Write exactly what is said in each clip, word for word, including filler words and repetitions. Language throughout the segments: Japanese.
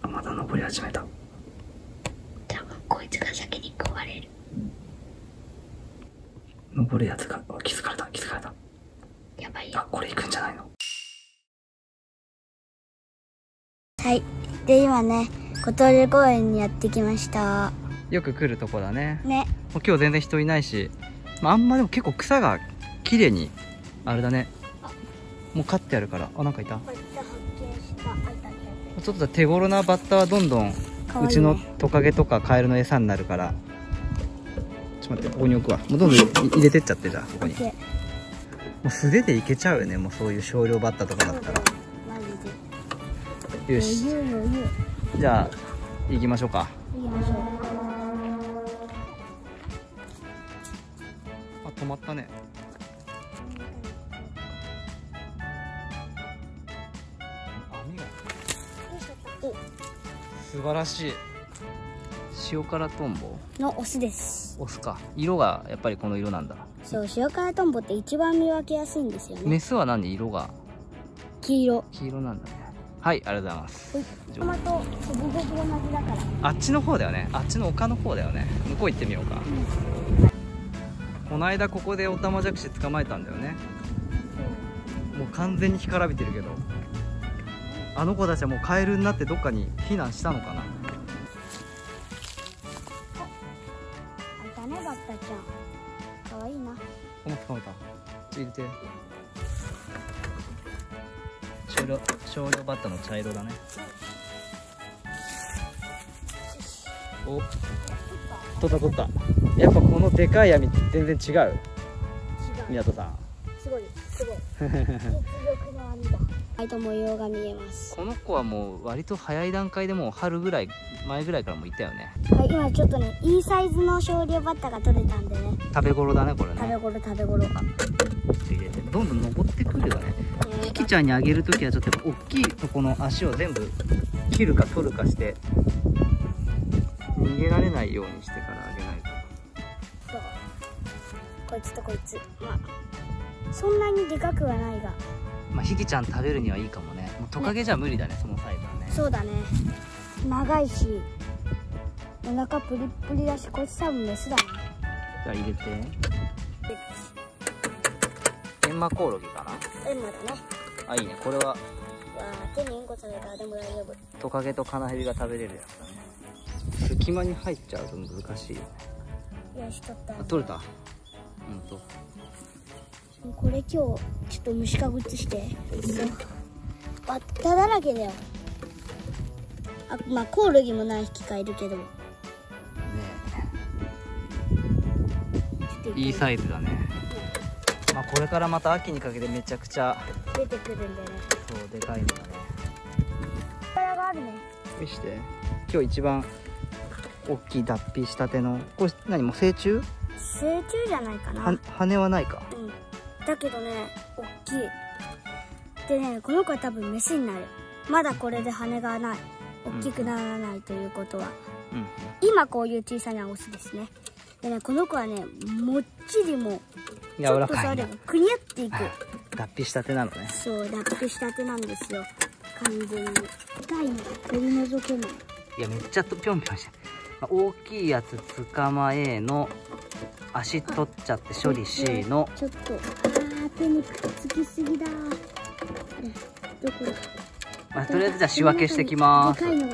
まだ登り始めた。 多分こいつが先に食われる。 登るやつが気づかれた気づかれた。 やばいよ。 あ、これ行くんじゃないの。 はい。で今ね、小鳥公園にやってきました。 よく来るとこだね。 ね。 もう今日全然人いないし、まあ、あんまでも結構草が綺麗にあれだね。もう飼ってあるから。あ、なんかいた。ちょっと手頃なバッタはどんどんうちのトカゲとかカエルの餌になるから。ちょっと待って、ここに置くわ。もうどんどん入れてっちゃって、じゃあここに。もう素手でいけちゃうよね、もうそういう少量バッタとかだったら。よし、じゃあ行きましょうか。 行きましょう。 あ、止まったね。網が素晴らしい。塩辛トンボのオスです。 オスか。色がやっぱりこの色なんだ。 そう、塩辛トンボって一番見分けやすいんですよね。 メスは何色が黄色。 黄色なんだね。はい、ありがとうございます。 トマト、すごく同じだから。 あっちの方だよね。あっちの丘の方だよね。向こう行ってみようか。うん、この間ここでオタマジャクシ捕まえたんだよね。もう完全に干からびてるけど、あの子たちはもうカエルになってどっかに避難したのかな。 あいたね、バッタちゃん。かわいいな。 この捕まえた。ちょっと入れて。少量少量バッタの茶色だね。お、取った取った。やっぱこのでかい網全然違う。 違う。 宮戸さん。 すごいすごい。実力の網だ。はい、と模様が見えます。 この子はもう割と早い段階でもう春ぐらい前ぐらいからもういたよね。 はい、今ちょっとねいいサイズの少量バッタが取れたんでね。 食べ頃だねこれね。 食べ頃食べ頃。 あ、入れてどんどん登ってくるよね。キキちゃんにあげるときはちょっと大きいとこの足を全部切るか取るかして逃げられないようにしてからあげないと。 そう、こいつとこいつ、まあそんなにでかくはないが、 まあヒキちゃん食べるにはいいかもね。もうトカゲじゃ無理だね、そのサイズはね。 そうだね。長いしお腹プリップリだし、こいつ多分メスだね。 じゃあ入れて。エンマコオロギかな。 エンマだね。 あ、いいね。これはわあ、手にインコされたらでも大丈夫。 トカゲとカナヘビが食べれるやつだね。隙間に入っちゃうと難しいよね。 よし、取った。 あ、取れた。ほんと。 これ今日ちょっと虫かご移してバッタだらけだよ。あ、まあコオロギも何匹かいるけどね。 えいいサイズだね。まあこれからまた秋にかけてめちゃくちゃ出てくるんだよね。 そうでかいのだね。 力があるね。 見して。今日一番大きい脱皮したてのこれ何、もう成虫？ 成虫じゃないかな。 は羽はないか。 うん。だけどね、大きい。でね、この子は多分メスになる。まだこれで羽がない。大きくならないということは。 うん、 今こういう小さなオスですね。でね、この子はね、もっちりもちょっと触ればくにゃっていく。 脱皮したてなのね。 そう、脱皮したてなんですよ。完全に。痛いの取り除けない。 いや、めっちゃぴょんぴょんして。大きいやつ捕まえの足取っちゃって処理しの。 ちょっと、あー、手にくっつきすぎだー。あれ、どこだ。 まあ、とりあえずじゃあ仕分けしてきます。 でかいのが。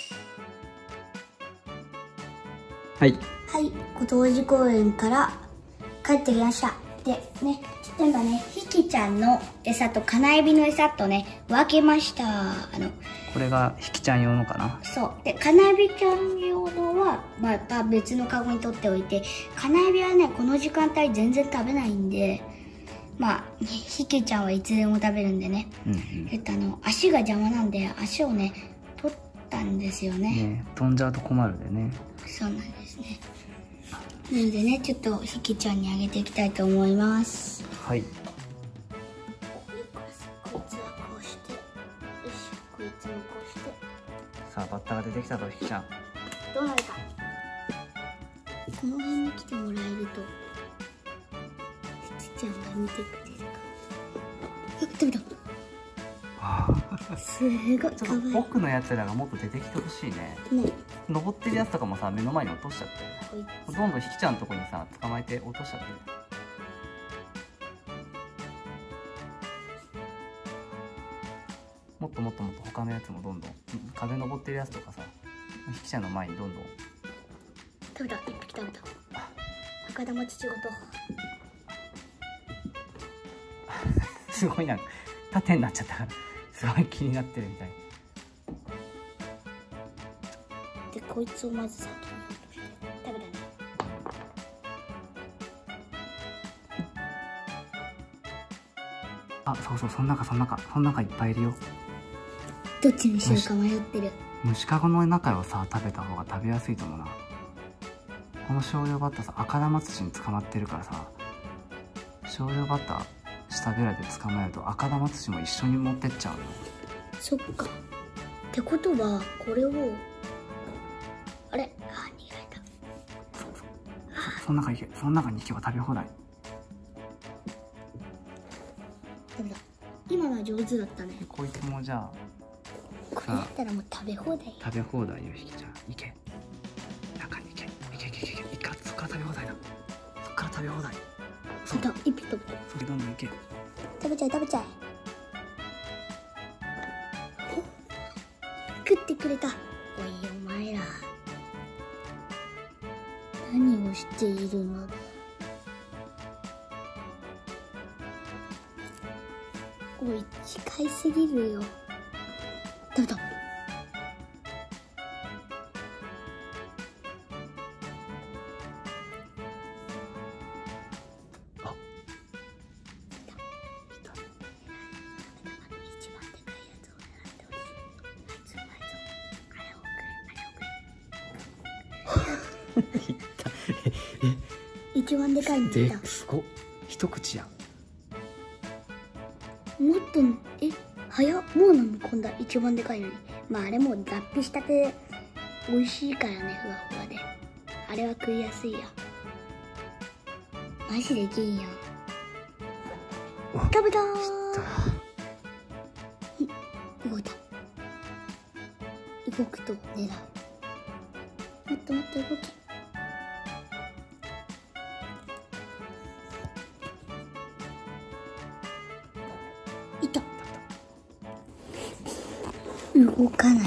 はい。 はい、ご当地公園から帰ってきました。でね、なんかね、ひきちゃんの餌とカナエビの餌とね、分けました。あの、 これがひきちゃん用のかな。 そう。で、カナエビちゃん用のは、また別のカゴに取っておいて、カナエビはね、この時間帯全然食べないんで、まあ、ひきちゃんはいつでも食べるんでね。うんうん、えっと、あの、足が邪魔なんで、足をね、取ったんですよね。 ね、飛んじゃうと困るんでね。 そうなんですね。なのでね、ちょっとひきちゃんにあげていきたいと思います。 はい。 こいつはこうして、よし、こいつもこうして。 さあ、バッタが出てきたぞ、ひきちゃん。 どうなるか。この辺に来てもらえると、ひきちゃんが見てくれるかも。あ、食べた。 はあ、 すごいちょっとかわいい。 奥のやつらがもっと出てきてほしいね。 ね、 登ってるやつとかもさ、目の前に落としちゃって、 こいつどんどんひきちゃんのとこにさ捕まえて落としちゃって。もっともっともっと他のやつもどんどん壁登ってるやつとかさ、ひきちゃんの前にどんどん。 食べた、一匹食べた。赤玉土ごと。 すごいな、縦になっちゃったからすごい気になってるみたい。 でこいつをまず先に落として食べたね。 あ、そうそう、その中その中その中いっぱいいるよ。 どっちにしようか迷ってる。 虫かごの中をさ食べた方が食べやすいと思うな。この少量バッタさ、赤玉土に捕まってるからさ、少量バッタ下べらで捕まえると赤玉土も一緒に持ってっちゃうよ。 そっか。ってことはこれを、あれ、あ、逃げられた。 そその中に行け、その中に行けば食べ放題。 食べた。今のは上手だったね。 こいつもじゃあこれやったらもう食べ放題。 食べ放題よ。ひきちゃん行け、中に行け、行け行け行け行け、一回そっから食べ放題だ。そっから食べ放題。そう食べた。一匹食べた。 それどんどん行け。 食べちゃえ食べちゃえ。食ってくれた。おいお前ら、何をしているのだ。おい、近いすぎるよ。食べた。一番でかいのいた。 すごっ、一口や。 もっと、え、早っ。もう飲み込んだ。一番でかいのに。まああれもう脱皮したて美味しいからね、ふわふわで。あれは食いやすいや。マジでいいやん。食べたー。動いた。動くと狙う。もっともっと動き。いた。動かないな。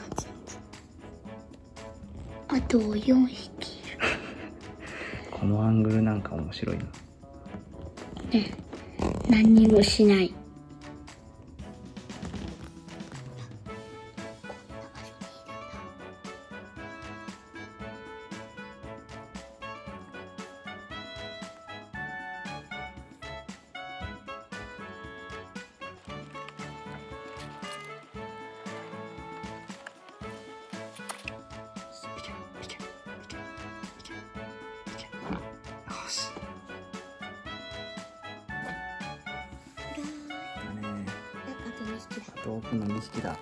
あとよんひきいる。 このアングルなんか面白いな。 ね、何にもしない。 あと奥のにひきだ。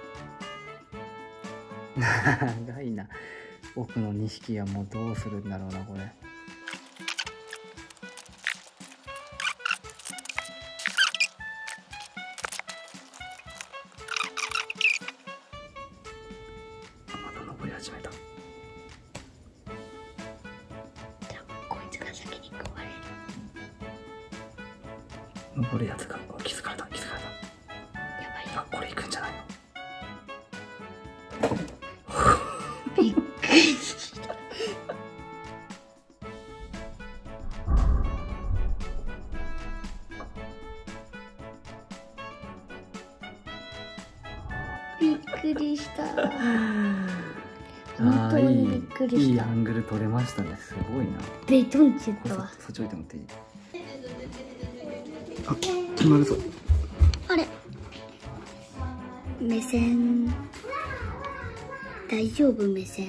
長いな。奥のにひきはもうどうするんだろうなこれ。まだ登り始めた。 じゃあこいつが先に食われる。 登るやつが気づかれた、気づかれた。あ、これ行くんじゃないの。 びっくりした。びっくりした。本当にびっくりした。 いいアングル撮れましたね。すごいな。 ベトンって言ったわ。 そっち置いてもっていい？あ、決まるぞ。 あれ、目線大丈夫？目線。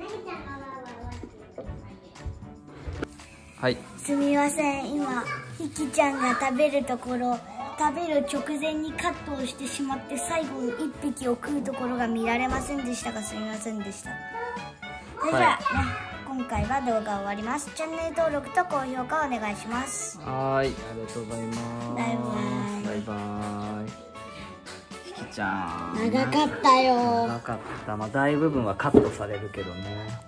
はい。 すみません、今ひきちゃんが食べるところ、食べる直前にカットをしてしまって最後いっぴきを食うところが見られませんでしたが、すみませんでした。それじゃあね、今回は動画終わります。チャンネル登録と高評価お願いします。 はい、ありがとうございます。 バイバイ。 バイバイ。ひきちゃんちゃん。 長かったよ。 長かった。まあ大部分はカットされるけどね。